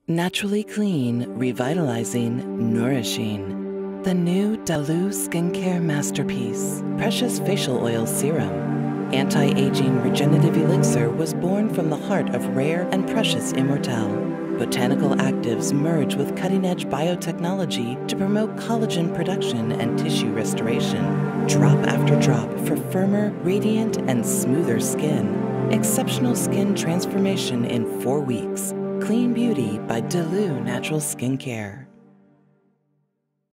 Naturally clean, revitalizing, nourishing. The new Dalú Skincare Masterpiece Precious Facial Oil Serum. Anti-aging regenerative elixir was born from the heart of rare and precious immortelle. Botanical actives merge with cutting-edge biotechnology to promote collagen production and tissue restoration. Drop after drop for firmer, radiant, and smoother skin. Exceptional skin transformation in 4 weeks. Clean beauty by Dalú Natural Skincare.